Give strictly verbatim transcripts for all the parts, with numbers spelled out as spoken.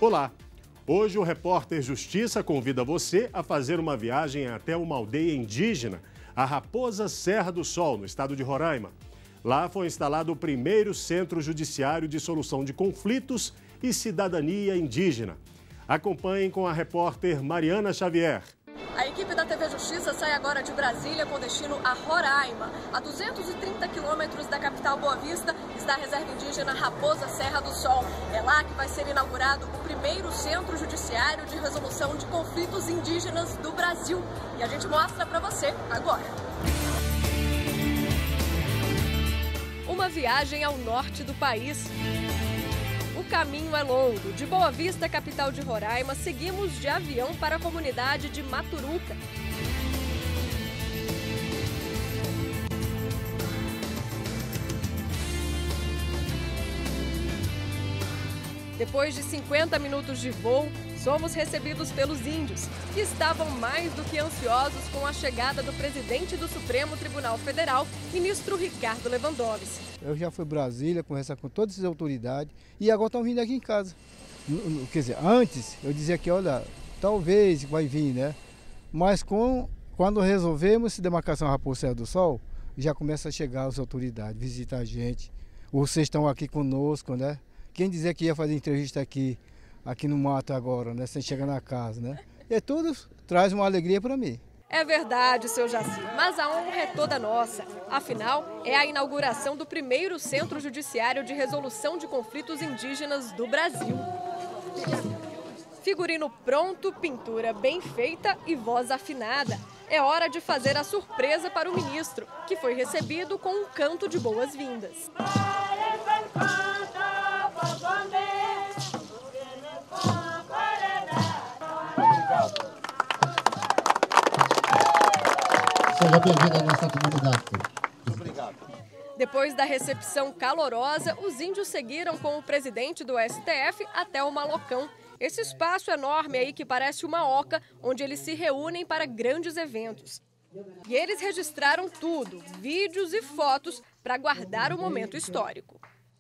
Olá! Hoje o repórter Justiça convida você a fazer uma viagem até uma aldeia indígena, a Raposa Serra do Sol, no estado de Roraima. Lá foi instalado o primeiro centro judiciário de solução de conflitos e cidadania indígena. Acompanhem com a repórter Mariana Xavier. A equipe da T V Justiça sai agora de Brasília com destino a Roraima. A duzentos e trinta quilômetros da capital Boa Vista está a reserva indígena Raposa Serra do Sol. É lá que vai ser inaugurado o primeiro centro judiciário de resolução de conflitos indígenas do Brasil. E a gente mostra para você agora. Uma viagem ao norte do país. O caminho é longo. De Boa Vista, capital de Roraima, seguimos de avião para a comunidade de Maturuca. Depois de cinquenta minutos de voo, somos recebidos pelos índios, que estavam mais do que ansiosos com a chegada do presidente do Supremo Tribunal Federal, ministro Ricardo Lewandowski. Eu já fui a Brasília, conversar com todas as autoridades e agora estão vindo aqui em casa. Quer dizer, antes eu dizia que, olha, talvez vai vir, né? Mas com, quando resolvemos essa demarcação Raposa Serra do Sol, já começa a chegar as autoridades, visitar a gente. Vocês estão aqui conosco, né? Quem dizia que ia fazer entrevista aqui, aqui no mato agora, né? Sem chegar na casa, né? E tudo traz uma alegria para mim. É verdade, seu Jaci, mas a honra é toda nossa. Afinal, é a inauguração do primeiro Centro Judiciário de Resolução de Conflitos Indígenas do Brasil. Figurino pronto, pintura bem feita e voz afinada. É hora de fazer a surpresa para o ministro, que foi recebido com um canto de boas-vindas. Seja bem-vindo à nossa comunidade. Obrigado. Depois da recepção calorosa, os índios seguiram com o presidente do S T F até o Malocão. Esse espaço enorme aí que parece uma oca, onde eles se reúnem para grandes eventos. E eles registraram tudo, vídeos e fotos, para guardar o momento histórico.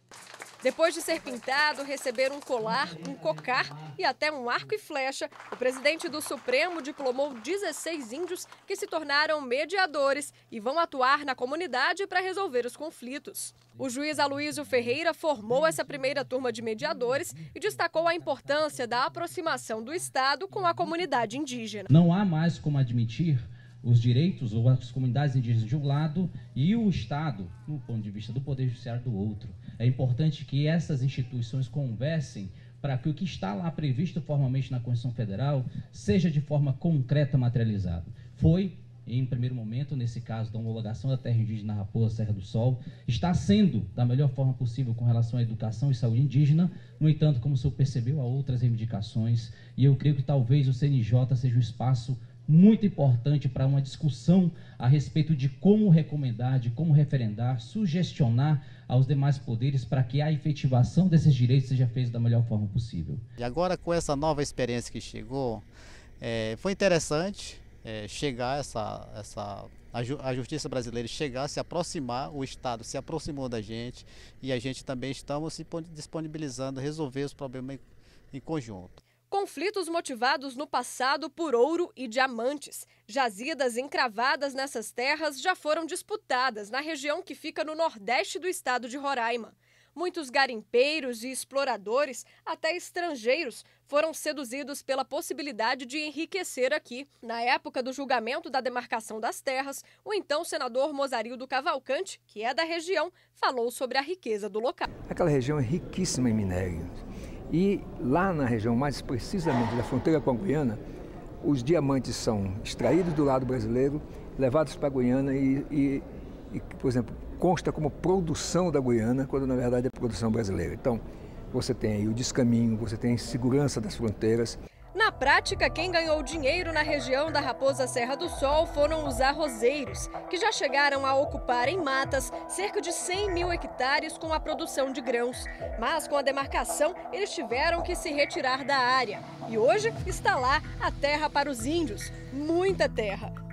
Depois de ser pintado, receber um colar, um cocar e até um arco e flecha, o presidente do Supremo diplomou dezesseis índios que se tornaram mediadores e vão atuar na comunidade para resolver os conflitos. O juiz Aloísio Ferreira formou essa primeira turma de mediadores e destacou a importância da aproximação do Estado com a comunidade indígena. Não há mais como admitir os direitos ou as comunidades indígenas de um lado e o Estado, no ponto de vista do Poder Judiciário, do outro. É importante que essas instituições conversem para que o que está lá previsto formalmente na Constituição Federal seja de forma concreta materializado. Foi, em primeiro momento, nesse caso da homologação da terra indígena Raposa Serra do Sol, está sendo da melhor forma possível com relação à educação e saúde indígena. No entanto, como o senhor percebeu, há outras reivindicações e eu creio que talvez o C N J seja um espaço muito importante para uma discussão a respeito de como recomendar, de como referendar, sugestionar aos demais poderes para que a efetivação desses direitos seja feita da melhor forma possível. E agora, com essa nova experiência que chegou, é, foi interessante é, chegar essa, essa a, ju, a justiça brasileira chegar, se aproximar, o Estado se aproximou da gente e a gente também estamos se disponibilizando a resolver os problemas em, em conjunto. Conflitos motivados no passado por ouro e diamantes. Jazidas encravadas nessas terras já foram disputadas na região que fica no nordeste do estado de Roraima. Muitos garimpeiros e exploradores, até estrangeiros, foram seduzidos pela possibilidade de enriquecer aqui. Na época do julgamento da demarcação das terras, o então senador Mozarildo Cavalcante, que é da região, falou sobre a riqueza do local. Aquela região é riquíssima em minérios. E lá na região, mais precisamente da fronteira com a Guiana, os diamantes são extraídos do lado brasileiro, levados para a Guiana e, e, e, por exemplo, consta como produção da Guiana, quando na verdade é produção brasileira. Então, você tem aí o descaminho, você tem segurança das fronteiras. Na prática, quem ganhou dinheiro na região da Raposa Serra do Sol foram os arrozeiros, que já chegaram a ocupar em matas cerca de cem mil hectares com a produção de grãos. Mas com a demarcação, eles tiveram que se retirar da área. E hoje está lá a terra para os índios. Muita terra.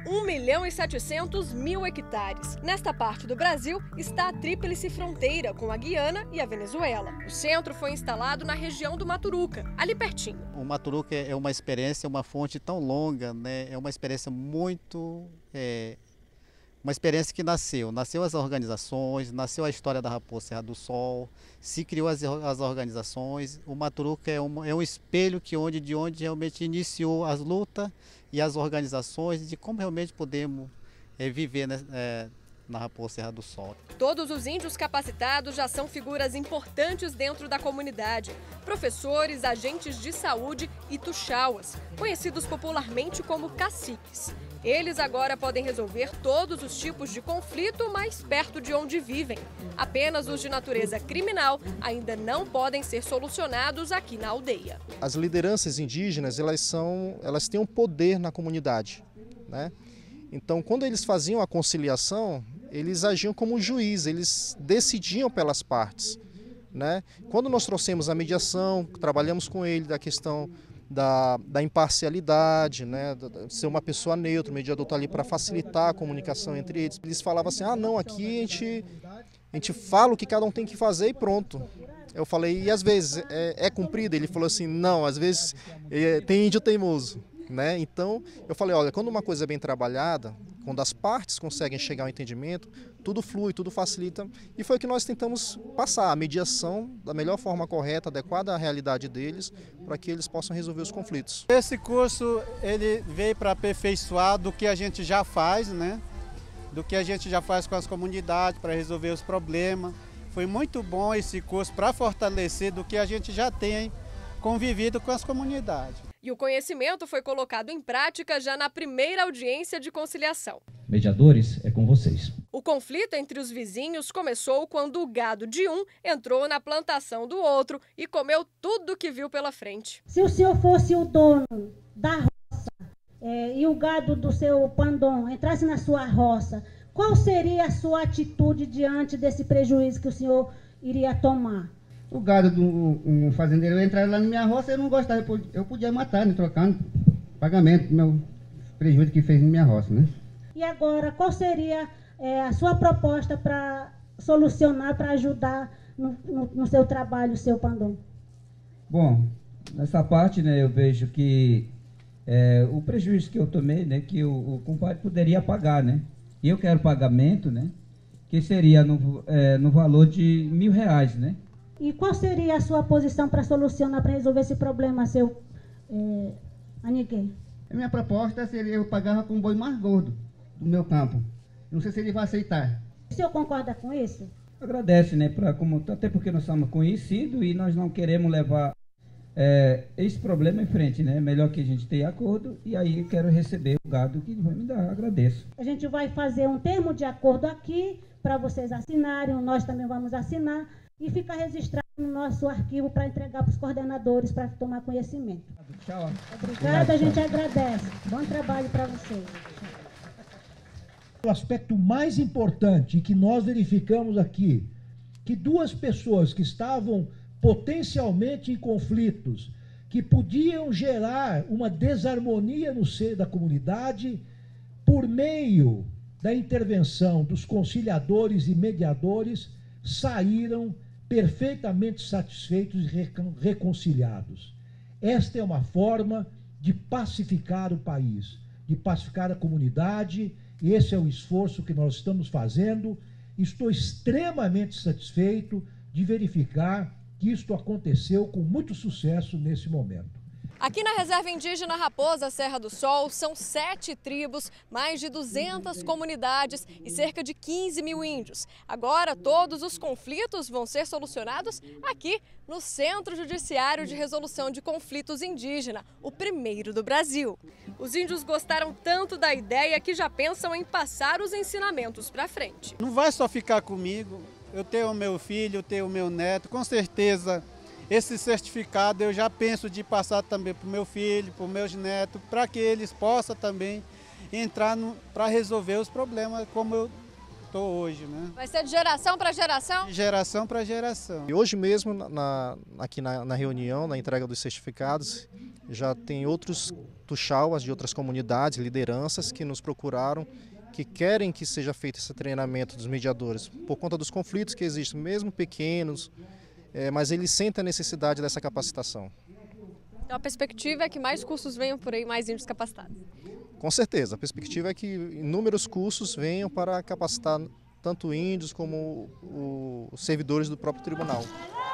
um milhão e setecentos mil hectares. Nesta parte do Brasil está a tríplice fronteira com a Guiana e a Venezuela. O centro foi instalado na região do Maturuca, ali pertinho. O Maturuca é uma experiência, uma fonte tão longa, né? É uma experiência muito... É, uma experiência que nasceu. Nasceu as organizações, nasceu a história da Raposa Serra do Sol, se criou as, as organizações. O Maturuca é um, é um espelho que onde, de onde realmente iniciou as lutas e as organizações de como realmente podemos é, viver, né, é, na Raposa Serra do Sol. Todos os índios capacitados já são figuras importantes dentro da comunidade. Professores, agentes de saúde e tuxauas, conhecidos popularmente como caciques. Eles agora podem resolver todos os tipos de conflito mais perto de onde vivem. Apenas os de natureza criminal ainda não podem ser solucionados aqui na aldeia. As lideranças indígenas, elas são, elas têm um poder na comunidade, né? Então, quando eles faziam a conciliação, eles agiam como juiz, eles decidiam pelas partes, né? Quando nós trouxemos a mediação, trabalhamos com ele da questão da, da imparcialidade, né? De ser uma pessoa neutra, o mediador está ali para facilitar a comunicação entre eles. Eles falavam assim, ah não, aqui a gente, a gente fala o que cada um tem que fazer e pronto. Eu falei, e às vezes é, é cumprido? Ele falou assim, não, às vezes é, tem índio teimoso. Né? Então, eu falei, olha, quando uma coisa é bem trabalhada, quando as partes conseguem chegar ao entendimento, tudo flui, tudo facilita. E foi o que nós tentamos passar, a mediação da melhor forma correta, adequada à realidade deles, para que eles possam resolver os conflitos. Esse curso ele veio para aperfeiçoar do que a gente já faz, né? Do que a gente já faz com as comunidades, para resolver os problemas. Foi muito bom esse curso para fortalecer do que a gente já tem convivido com as comunidades. E o conhecimento foi colocado em prática já na primeira audiência de conciliação. Mediadores, é com vocês. O conflito entre os vizinhos começou quando o gado de um entrou na plantação do outro e comeu tudo que viu pela frente. Se o senhor fosse o dono da roça é, e o gado do seu pandom entrasse na sua roça, qual seria a sua atitude diante desse prejuízo que o senhor iria tomar? O gado do um fazendeiro entrar lá na minha roça, eu não gostava, eu podia matar, né, trocando pagamento do meu prejuízo que fez na minha roça, né? E agora, qual seria é, a sua proposta para solucionar, para ajudar no, no, no seu trabalho, o seu pandom? Bom, nessa parte, né, eu vejo que é, o prejuízo que eu tomei, né, que o, o compadre poderia pagar, né? E eu quero pagamento, né, que seria no, é, no valor de mil reais, né? E qual seria a sua posição para solucionar, para resolver esse problema, seu é, Aniquei? A minha proposta seria eu pagava com o boi mais gordo do meu campo. Não sei se ele vai aceitar. O senhor concorda com isso? Agradece, né? Pra, como, até porque nós somos conhecidos e nós não queremos levar é, esse problema em frente, né? Melhor que a gente tenha acordo e aí eu quero receber o gado que vai me dar. Agradeço. A gente vai fazer um termo de acordo aqui para vocês assinarem, nós também vamos assinar. E fica registrado no nosso arquivo para entregar para os coordenadores para tomar conhecimento. Tchau. Obrigada, a gente agradece. Bom trabalho para vocês. O aspecto mais importante que nós verificamos aqui, que duas pessoas que estavam potencialmente em conflitos, que podiam gerar uma desarmonia no seio da comunidade, por meio da intervenção dos conciliadores e mediadores, saíram perfeitamente satisfeitos e reconciliados. Esta é uma forma de pacificar o país, de pacificar a comunidade, e esse é o esforço que nós estamos fazendo. Estou extremamente satisfeito de verificar que isto aconteceu com muito sucesso nesse momento. Aqui na Reserva Indígena Raposa Serra do Sol são sete tribos, mais de duzentas comunidades e cerca de quinze mil índios. Agora todos os conflitos vão ser solucionados aqui no Centro Judiciário de Resolução de Conflitos Indígena, o primeiro do Brasil. Os índios gostaram tanto da ideia que já pensam em passar os ensinamentos para frente. Não vai só ficar comigo, eu tenho o meu filho, eu tenho o meu neto, com certeza. Esse certificado eu já penso de passar também para o meu filho, para os meus netos, para que eles possam também entrar para resolver os problemas como eu estou hoje, né? Vai ser de geração para geração? De geração para geração. E hoje mesmo, na, aqui na, na reunião, na entrega dos certificados, já tem outros tuxauas de outras comunidades, lideranças que nos procuraram, que querem que seja feito esse treinamento dos mediadores, por conta dos conflitos que existem, mesmo pequenos, é, mas eles sentem a necessidade dessa capacitação. Então a perspectiva é que mais cursos venham por aí, mais índios capacitados. Com certeza, a perspectiva é que inúmeros cursos venham para capacitar tanto índios como os servidores do próprio tribunal.